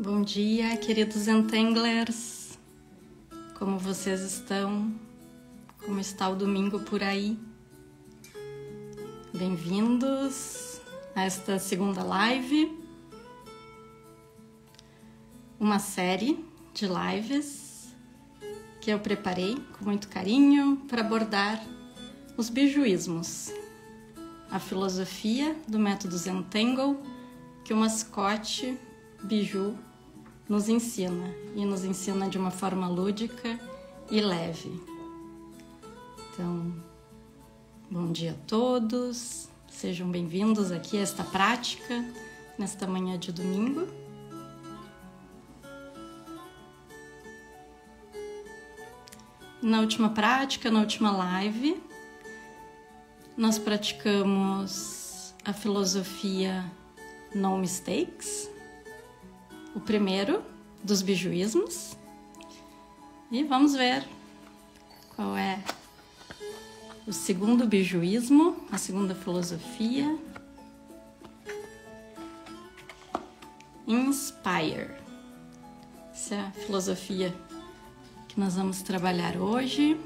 Bom dia, queridos Entanglers. Como vocês estão? Como está o domingo por aí? Bem-vindos a esta segunda live. Uma série de lives que eu preparei com muito carinho para abordar os bijuísmos, a filosofia do método Zentangle que o mascote biju nos ensina, e nos ensina de uma forma lúdica e leve. Então, bom dia a todos, sejam bem-vindos aqui a esta prática, nesta manhã de domingo. Na última prática, na última live, nós praticamos a filosofia No Mistakes, o primeiro dos bijuísmos, e vamos ver qual é o segundo bijuísmo, a segunda filosofia. Inspire. Essa é a filosofia que nós vamos trabalhar hoje.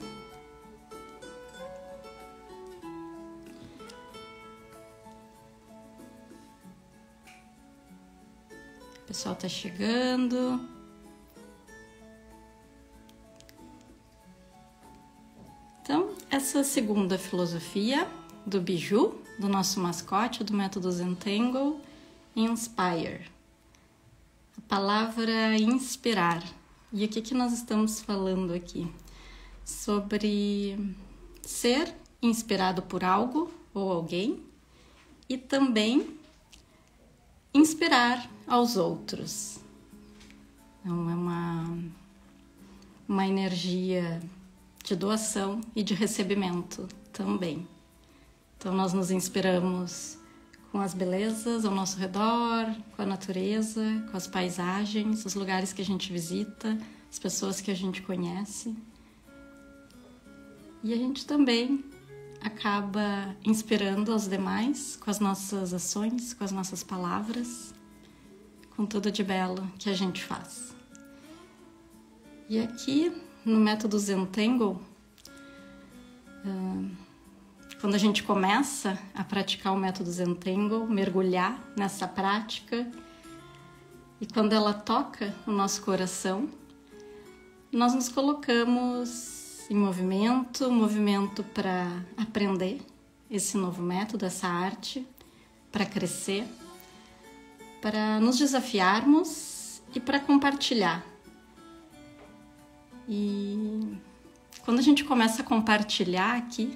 O pessoal está chegando. Então, essa segunda filosofia do biju, do nosso mascote, do método Zentangle, Inspire. A palavra inspirar. E o que nós estamos falando aqui? Sobre ser inspirado por algo ou alguém e também inspirar aos outros. Então, é uma energia de doação e de recebimento também. Então, nós nos inspiramos com as belezas ao nosso redor, com a natureza, com as paisagens, os lugares que a gente visita, as pessoas que a gente conhece. E a gente também acaba inspirando aos demais com as nossas ações, com as nossas palavras, com tudo de belo que a gente faz. E aqui no método Zentangle, quando a gente começa a praticar o método Zentangle, mergulhar nessa prática, e quando ela toca o nosso coração, nós nos colocamos em movimento para aprender esse novo método, essa arte, para crescer, para nos desafiarmos e para compartilhar. E quando a gente começa a compartilhar aqui,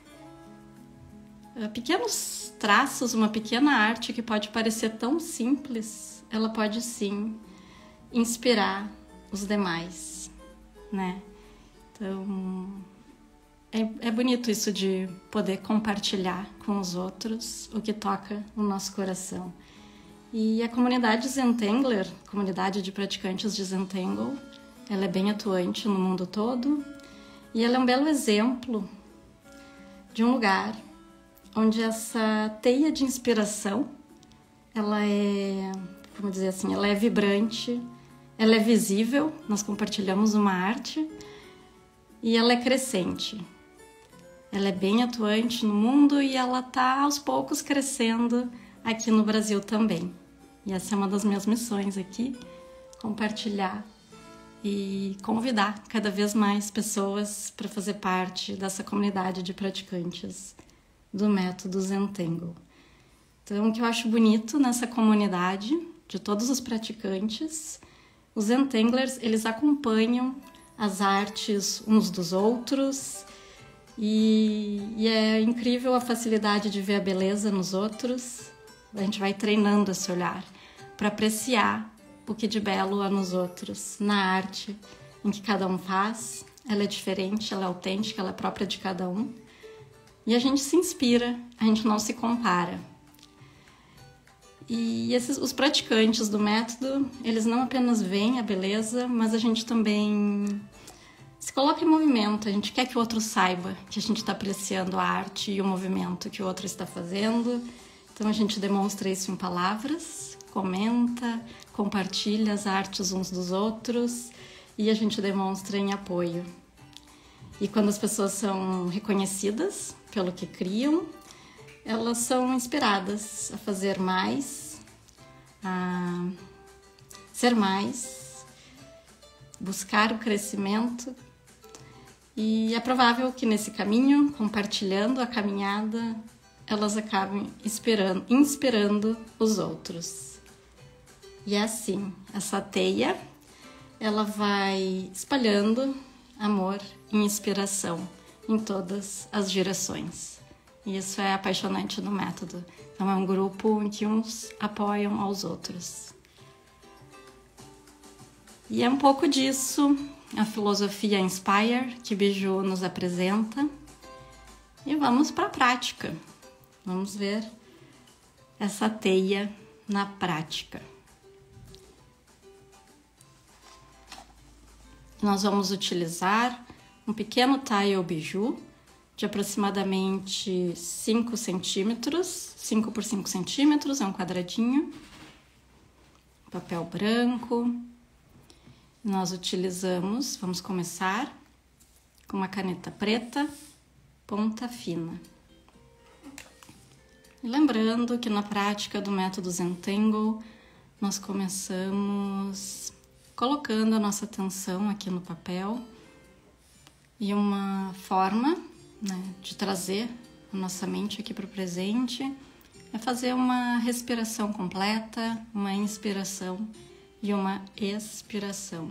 pequenos traços, uma pequena arte que pode parecer tão simples, ela pode sim inspirar os demais, né? Então, é bonito isso de poder compartilhar com os outros o que toca no nosso coração. E a comunidade Zentangler, comunidade de praticantes de Zentangle, ela é bem atuante no mundo todo e ela é um belo exemplo de um lugar onde essa teia de inspiração, ela é, como dizer assim, ela é vibrante, ela é visível, nós compartilhamos uma arte, e ela é crescente. Ela é bem atuante no mundo e ela está aos poucos crescendo aqui no Brasil também. E essa é uma das minhas missões aqui, compartilhar e convidar cada vez mais pessoas para fazer parte dessa comunidade de praticantes do método Zentangle. Então, o que eu acho bonito nessa comunidade de todos os praticantes, os Zentanglers, eles acompanham as artes uns dos outros e é incrível a facilidade de ver a beleza nos outros. A gente vai treinando esse olhar para apreciar o que de belo há nos outros, na arte em que cada um faz. Ela é diferente, ela é autêntica, ela é própria de cada um. E a gente se inspira, a gente não se compara. E os praticantes do método, eles não apenas veem a beleza, mas a gente também se coloca em movimento. A gente quer que o outro saiba que a gente está apreciando a arte e o movimento que o outro está fazendo. Então a gente demonstra isso em palavras, comenta, compartilha as artes uns dos outros e a gente demonstra em apoio. E quando as pessoas são reconhecidas pelo que criam, elas são inspiradas a fazer mais, a ser mais, buscar o crescimento. E é provável que nesse caminho, compartilhando a caminhada, elas acabem inspirando os outros. E é assim, essa teia, ela vai espalhando amor e inspiração em todas as direções. E isso é apaixonante no método. Então é um grupo em que uns apoiam aos outros. E é um pouco disso a filosofia Inspire que Biju nos apresenta. E vamos para a prática. Vamos ver essa teia na prática. Nós vamos utilizar um pequeno tile biju de aproximadamente 5 centímetros, 5 por 5 centímetros, é um quadradinho, papel branco. Nós utilizamos, vamos começar com uma caneta preta, ponta fina. E lembrando que na prática do método Zentangle, nós começamos colocando a nossa atenção aqui no papel e uma forma, né, de trazer a nossa mente aqui para o presente é fazer uma respiração completa, uma inspiração e uma expiração.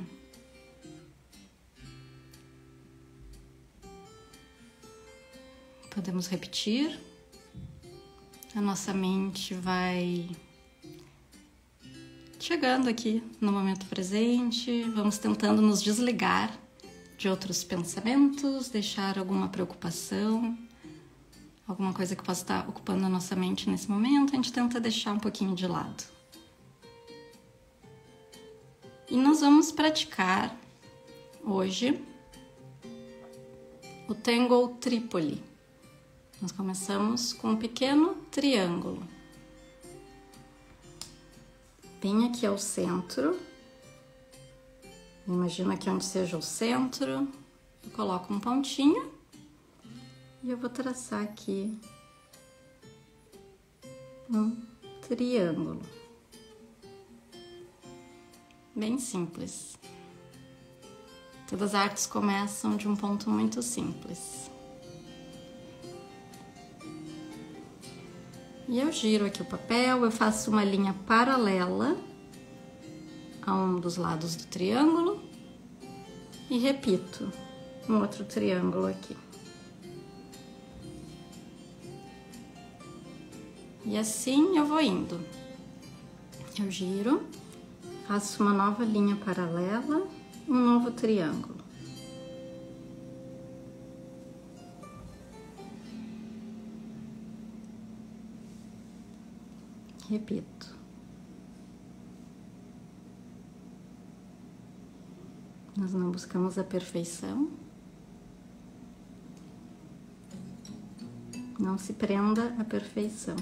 Podemos repetir. A nossa mente vai chegando aqui no momento presente, vamos tentando nos desligar de outros pensamentos, deixar alguma preocupação, alguma coisa que possa estar ocupando a nossa mente nesse momento, a gente tenta deixar um pouquinho de lado. E nós vamos praticar hoje o Tangle Tripoli. Nós começamos com um pequeno triângulo. Bem aqui ao centro. Imagina aqui onde seja o centro. Eu coloco um pontinho e eu vou traçar aqui um triângulo. Bem simples. Todas as artes começam de um ponto muito simples. E eu giro aqui o papel, eu faço uma linha paralela a um dos lados do triângulo e repito um outro triângulo aqui. E assim eu vou indo. Eu giro, faço uma nova linha paralela, um novo triângulo. Repito. Nós não buscamos a perfeição. Não se prenda à perfeição.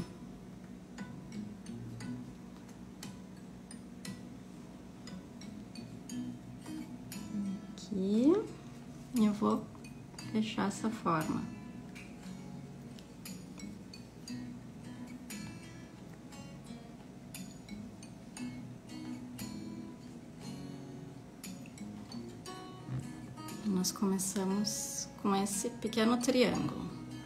Aqui eu vou fechar essa forma. Nós começamos com esse pequeno triângulo.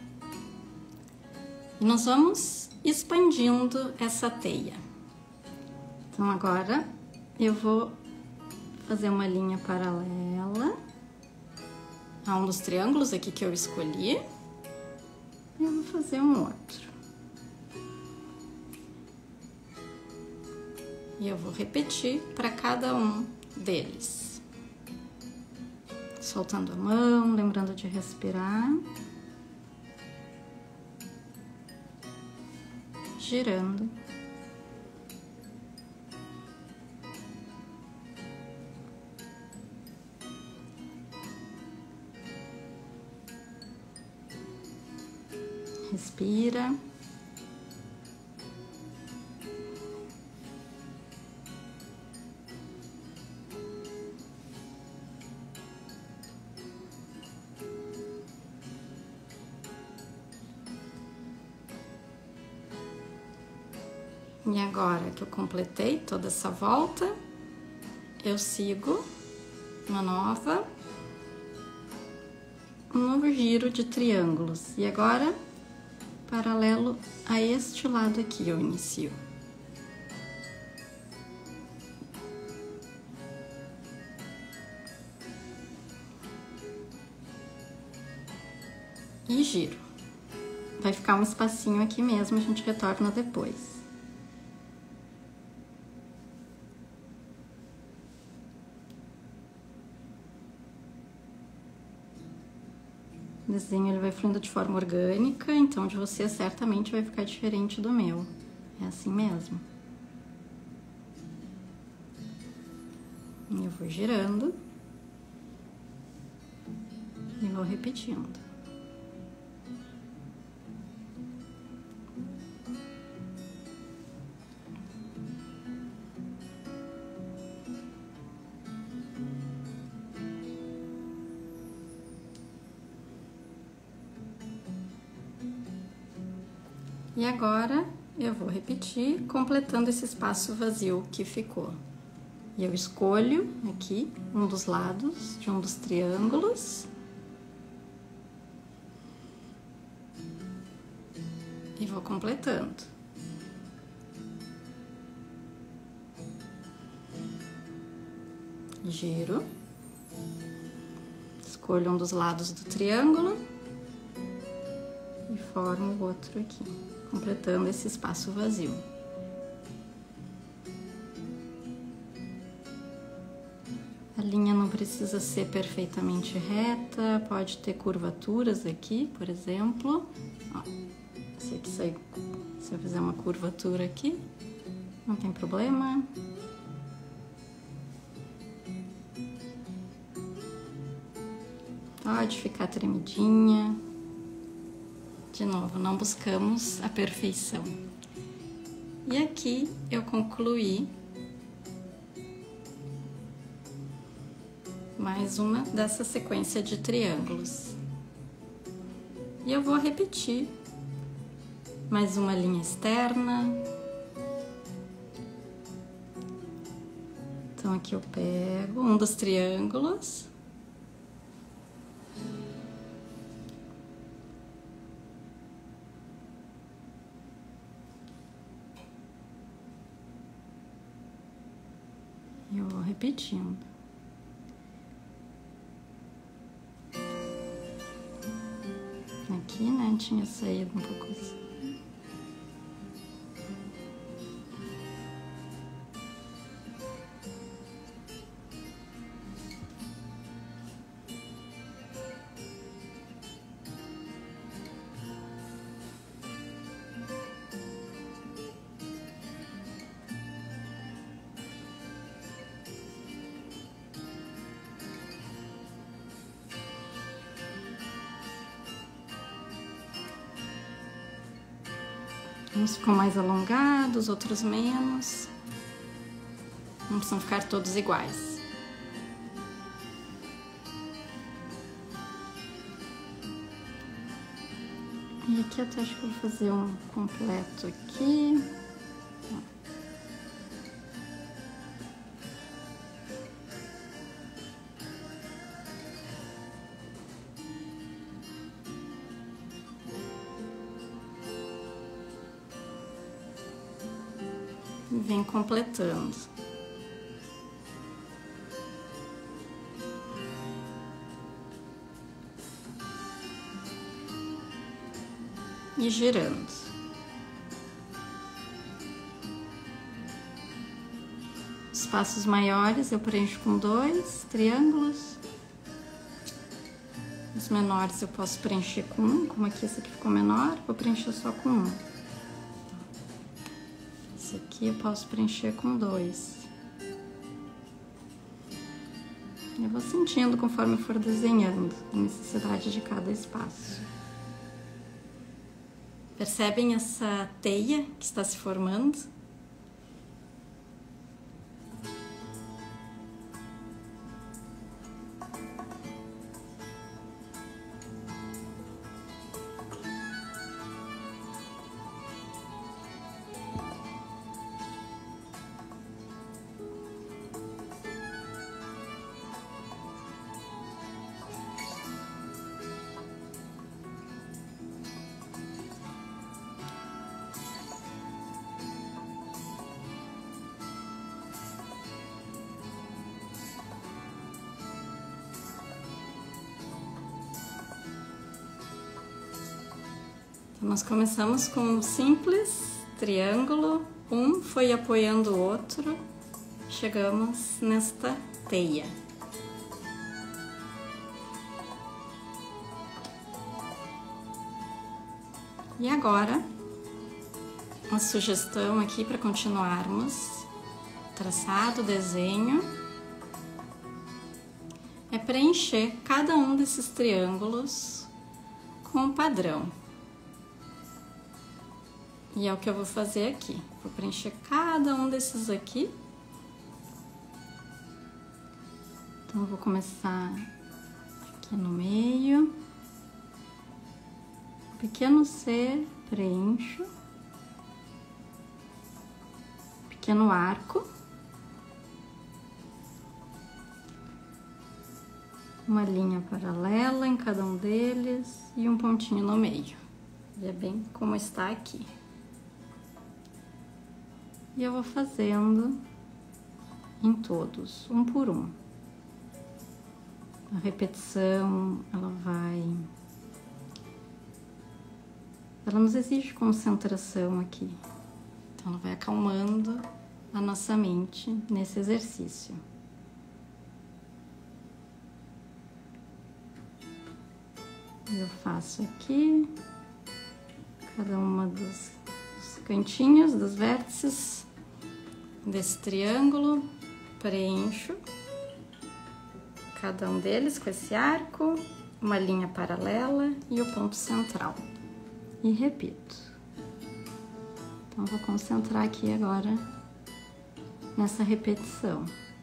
E nós vamos expandindo essa teia. Então agora eu vou fazer uma linha paralela a um dos triângulos aqui que eu escolhi. E eu vou fazer um outro. E eu vou repetir para cada um deles. Soltando a mão, lembrando de respirar. Girando. Respira. E agora que eu completei toda essa volta, eu sigo um novo giro de triângulos. E agora, paralelo a este lado aqui, eu inicio. E giro. Vai ficar um espacinho aqui mesmo, a gente retorna depois. O desenho ele vai fluindo de forma orgânica, então de você certamente vai ficar diferente do meu. É assim mesmo. Eu vou girando e vou repetindo. E agora eu vou repetir, completando esse espaço vazio que ficou. E eu escolho aqui um dos lados de um dos triângulos. E vou completando. Giro. Escolho um dos lados do triângulo. E formo o outro aqui, completando esse espaço vazio. A linha não precisa ser perfeitamente reta, pode ter curvaturas aqui, por exemplo. Ó, se eu fizer uma curvatura aqui, não tem problema. Pode ficar tremidinha. De novo, não buscamos a perfeição. E aqui eu concluí mais uma dessa sequência de triângulos. E eu vou repetir mais uma linha externa. Então aqui eu pego um dos triângulos. Eu vou repetindo. Aqui, né, tinha saído um pouco assim. Uns ficam mais alongados, outros menos. Não precisam ficar todos iguais. E aqui eu acho que eu vou fazer um completo aqui. E vem completando. E girando. Espaços maiores eu preencho com 2 triângulos. Os menores eu posso preencher com 1, como aqui esse aqui ficou menor, vou preencher só com 1. Esse aqui eu posso preencher com 2. Eu vou sentindo conforme eu for desenhando a necessidade de cada espaço. Percebem essa teia que está se formando? Então, nós começamos com um simples triângulo, um foi apoiando o outro, chegamos nesta teia. E agora, uma sugestão aqui para continuarmos traçado, desenho, é preencher cada um desses triângulos com um padrão. E é o que eu vou fazer aqui. Vou preencher cada um desses aqui. Então, eu vou começar aqui no meio. Pequeno C, preencho. Pequeno arco. Uma linha paralela em cada um deles e um pontinho no meio. E é bem como está aqui. E eu vou fazendo em todos, um por um. A repetição, ela nos exige concentração aqui. Então, ela vai acalmando a nossa mente nesse exercício. Eu faço aqui, cada uma dos cantinhos, dos vértices desse triângulo, preencho cada um deles com esse arco, uma linha paralela e o ponto central. E repito. Então, vou concentrar aqui agora nessa repetição.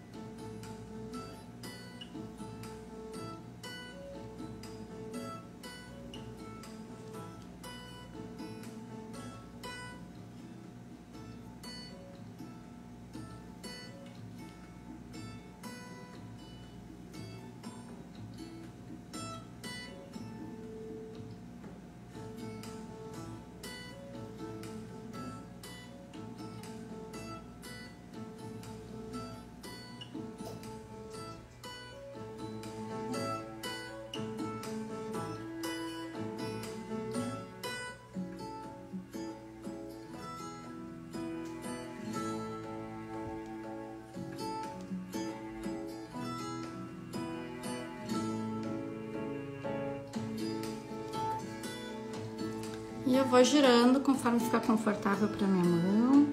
E eu vou girando conforme ficar confortável para minha mão.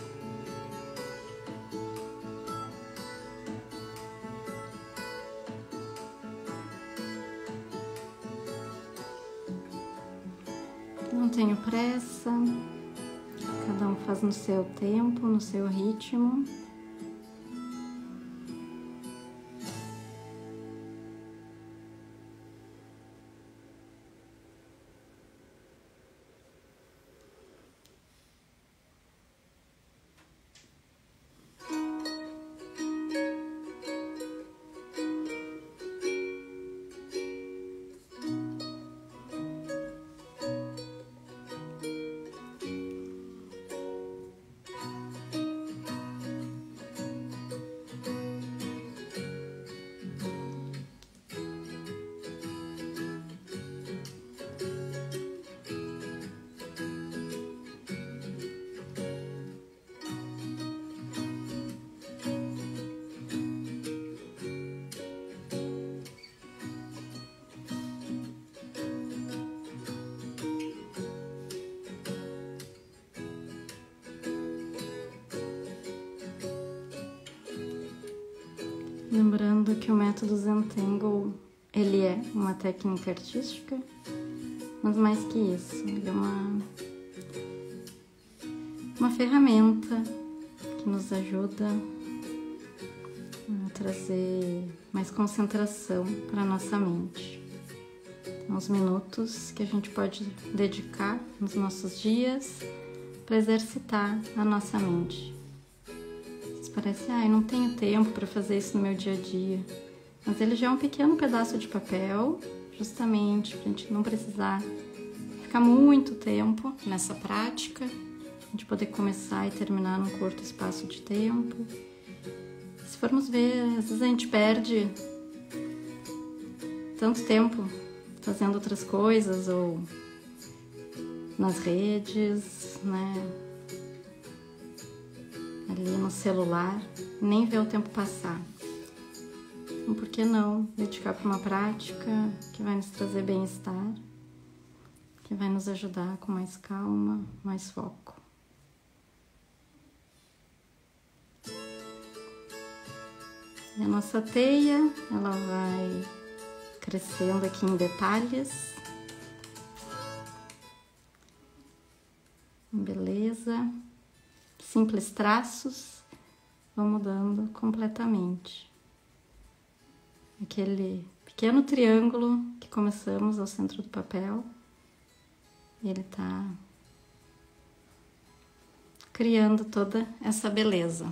Não tenho pressa, cada um faz no seu tempo, no seu ritmo. Lembrando que o método Zentangle, ele é uma técnica artística, mas mais que isso, ele é uma ferramenta que nos ajuda a trazer mais concentração para a nossa mente. Então, os minutos que a gente pode dedicar nos nossos dias para exercitar a nossa mente. Parece, eu não tenho tempo para fazer isso no meu dia a dia. Mas ele já é um pequeno pedaço de papel, justamente para a gente não precisar ficar muito tempo nessa prática, a gente poder começar e terminar num curto espaço de tempo. Se formos ver, às vezes a gente perde tanto tempo fazendo outras coisas ou nas redes, né? Ali no celular, nem ver o tempo passar. Então, por que não dedicar para uma prática que vai nos trazer bem-estar, que vai nos ajudar com mais calma, mais foco. E a nossa teia, ela vai crescendo aqui em detalhes. Beleza. Simples traços vão mudando completamente. Aquele pequeno triângulo que começamos ao centro do papel, ele tá criando toda essa beleza.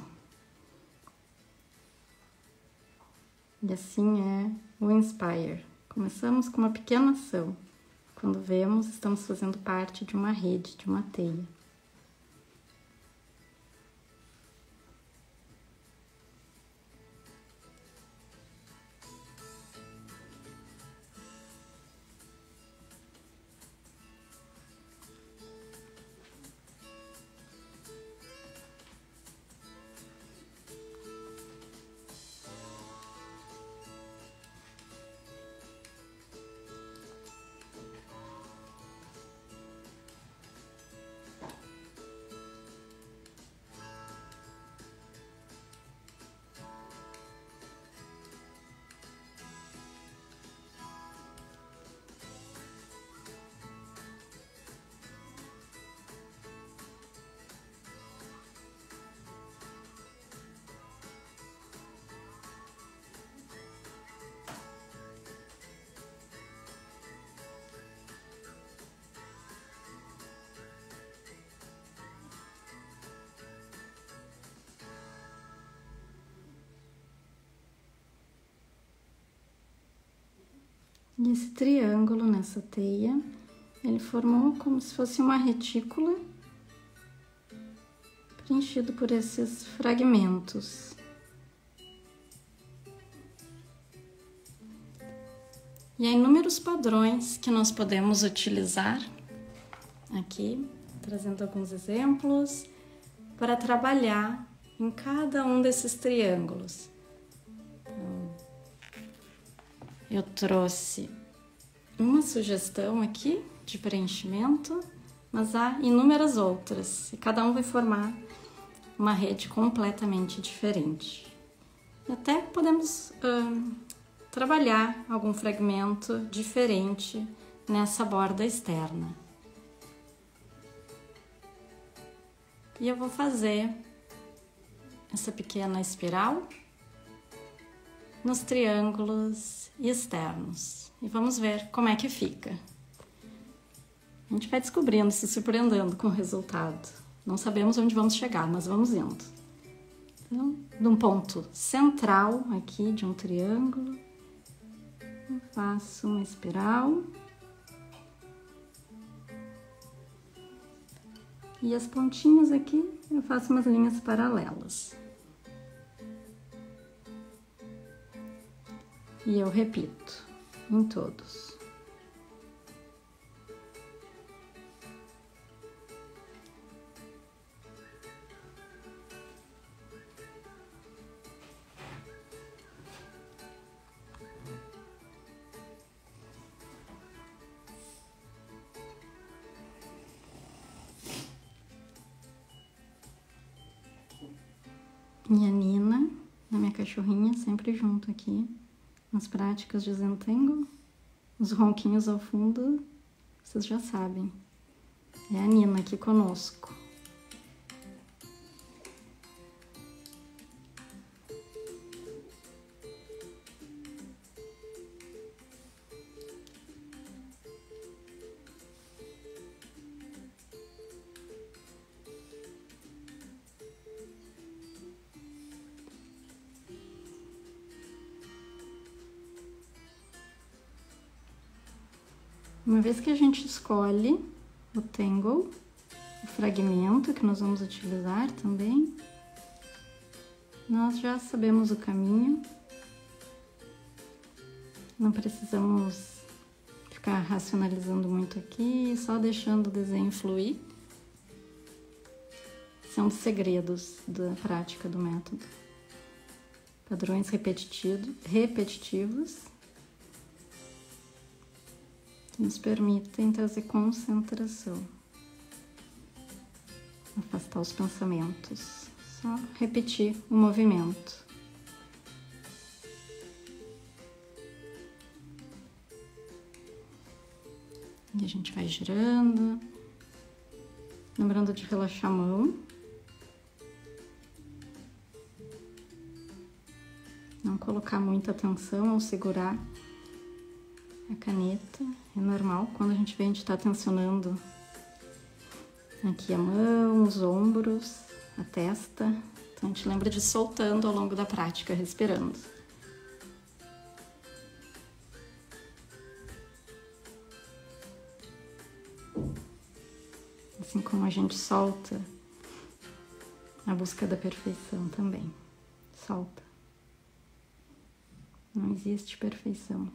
E assim é o Inspire. Começamos com uma pequena ação. Quando vemos, estamos fazendo parte de uma rede, de uma teia. E esse triângulo nessa teia, ele formou como se fosse uma retícula preenchido por esses fragmentos. E há inúmeros padrões que nós podemos utilizar aqui, trazendo alguns exemplos, para trabalhar em cada um desses triângulos. Eu trouxe uma sugestão aqui de preenchimento, mas há inúmeras outras, e cada um vai formar uma rede completamente diferente. E até podemos trabalhar algum fragmento diferente nessa borda externa. E eu vou fazer essa pequena espiral nos triângulos externos. E vamos ver como é que fica. A gente vai descobrindo, se surpreendendo com o resultado. Não sabemos onde vamos chegar, mas vamos indo. Então, de um ponto central aqui de um triângulo, eu faço uma espiral. E as pontinhas aqui, eu faço umas linhas paralelas. E eu repito em todos. Minha Nina, a minha cachorrinha, sempre junto aqui. Nas práticas de Zentangle, os ronquinhos ao fundo, vocês já sabem. É a Nina aqui conosco. Uma vez que a gente escolhe o tangle, o fragmento que nós vamos utilizar também, nós já sabemos o caminho, não precisamos ficar racionalizando muito aqui, só deixando o desenho fluir. São os segredos da prática do método. Padrões repetitivos que nos permitem trazer concentração. Afastar os pensamentos. Só repetir o movimento. E a gente vai girando. Lembrando de relaxar a mão. Não colocar muita tensão ao segurar a caneta. É normal, quando a gente vê, a gente está tensionando aqui a mão, os ombros, a testa. Então a gente lembra de ir soltando ao longo da prática, respirando. Assim como a gente solta a busca da perfeição também. Solta. Não existe perfeição.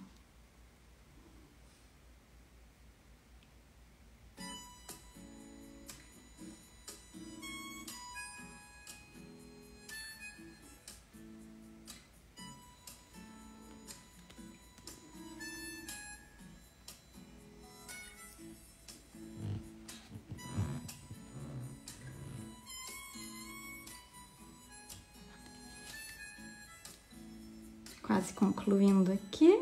Quase concluindo aqui.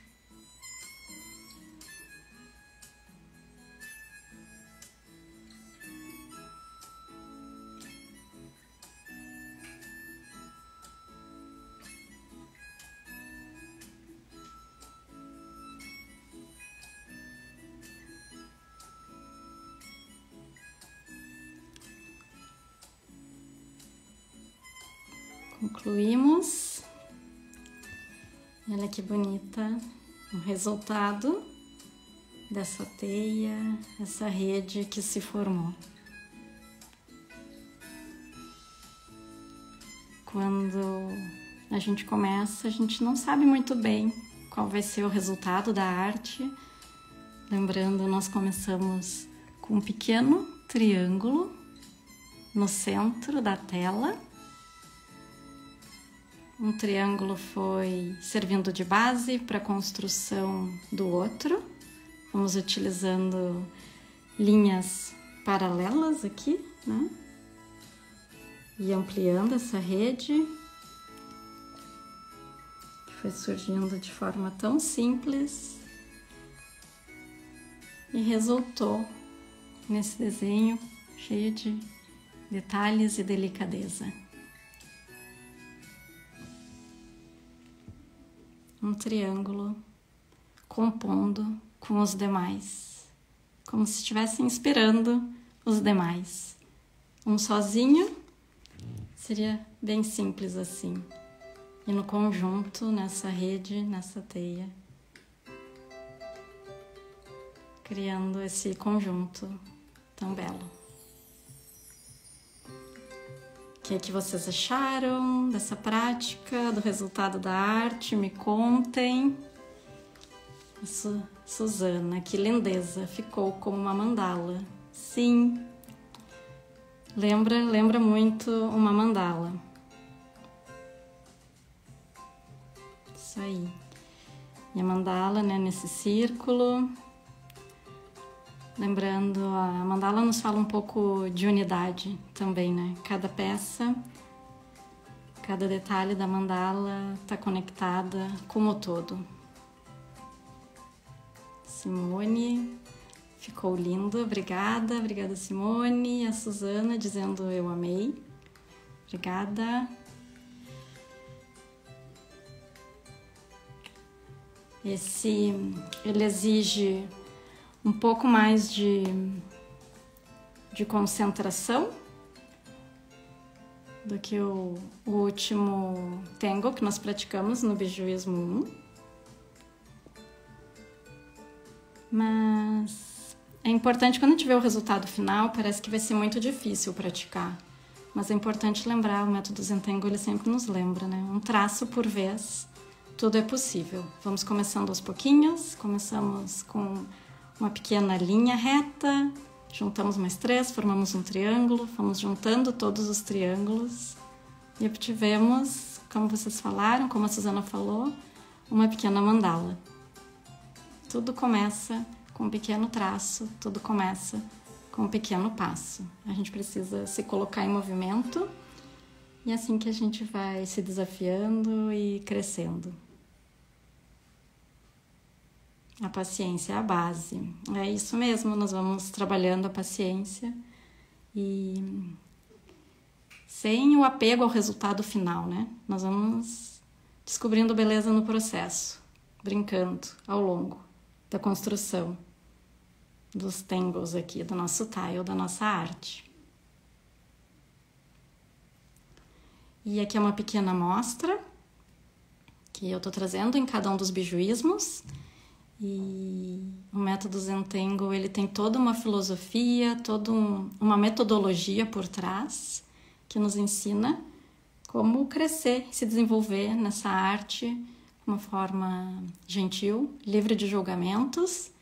Concluímos. Olha que bonita o resultado dessa teia, essa rede que se formou. Quando a gente começa, a gente não sabe muito bem qual vai ser o resultado da arte. Lembrando, nós começamos com um pequeno triângulo no centro da tela. Um triângulo foi servindo de base para a construção do outro. Vamos utilizando linhas paralelas aqui, né? E ampliando essa rede, que foi surgindo de forma tão simples e resultou nesse desenho cheio de detalhes e delicadeza. Um triângulo compondo com os demais, como se estivesse inspirando os demais. Um sozinho seria bem simples assim, e no conjunto, nessa rede, nessa teia, criando esse conjunto tão belo. O que vocês acharam dessa prática, do resultado da arte? Me contem. Suzana, que lindeza, ficou como uma mandala. Sim, lembra muito uma mandala. Isso aí. E a mandala, né, nesse círculo. Lembrando, a mandala nos fala um pouco de unidade também, né? Cada peça, cada detalhe da mandala está conectada com o todo. Simone, ficou lindo, obrigada Simone. E a Suzana dizendo eu amei, obrigada. Ele exige um pouco mais de concentração do que o último Tango que nós praticamos no Bijuísmo 1. Mas é importante, quando a gente vê o resultado final, parece que vai ser muito difícil praticar. Mas é importante lembrar, o método Zentango ele sempre nos lembra, né? Um traço por vez, tudo é possível. Vamos começando aos pouquinhos, começamos com uma pequena linha reta, juntamos mais 3, formamos um triângulo, fomos juntando todos os triângulos e obtivemos, como vocês falaram, como a Suzana falou, uma pequena mandala. Tudo começa com um pequeno traço, tudo começa com um pequeno passo. A gente precisa se colocar em movimento e é assim que a gente vai se desafiando e crescendo. A paciência é a base. É isso mesmo, nós vamos trabalhando a paciência e sem o apego ao resultado final, né? Nós vamos descobrindo beleza no processo, brincando ao longo da construção dos tangles aqui, do nosso tile, da nossa arte. E aqui é uma pequena amostra que eu tô trazendo em cada um dos bijuísmos. E o método Zentangle, ele tem toda uma filosofia, toda uma metodologia por trás que nos ensina como crescer e se desenvolver nessa arte de uma forma gentil, livre de julgamentos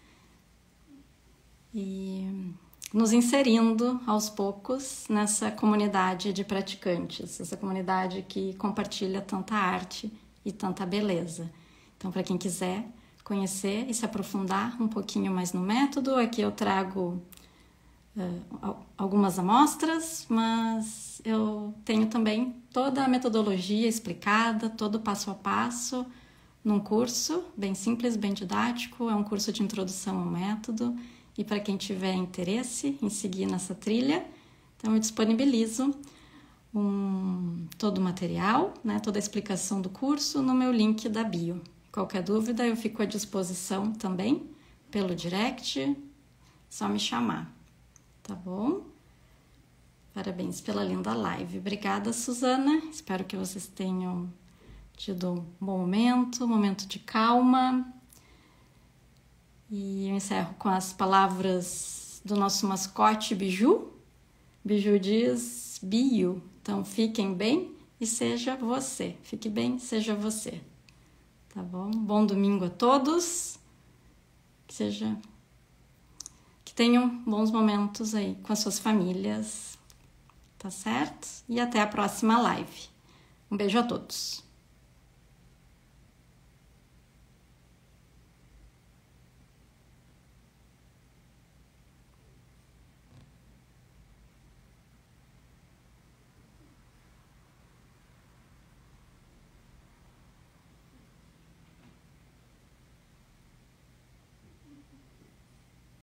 e nos inserindo aos poucos nessa comunidade de praticantes, essa comunidade que compartilha tanta arte e tanta beleza. Então, para quem quiser conhecer e se aprofundar um pouquinho mais no método, aqui eu trago algumas amostras, mas eu tenho também toda a metodologia explicada, todo passo a passo, num curso bem simples, bem didático, é um curso de introdução ao método, e para quem tiver interesse em seguir nessa trilha, então eu disponibilizo todo o material, né, toda a explicação do curso no meu link da bio. Qualquer dúvida, eu fico à disposição também pelo direct, só me chamar, tá bom? Parabéns pela linda live. Obrigada, Suzana. Espero que vocês tenham tido um bom momento de calma. E eu encerro com as palavras do nosso mascote Biju. Biju diz be you. Então, fiquem bem e seja você. Fique bem, seja você. Tá bom? Bom domingo a todos. Que tenham bons momentos aí com as suas famílias. Tá certo? E até a próxima live. Um beijo a todos.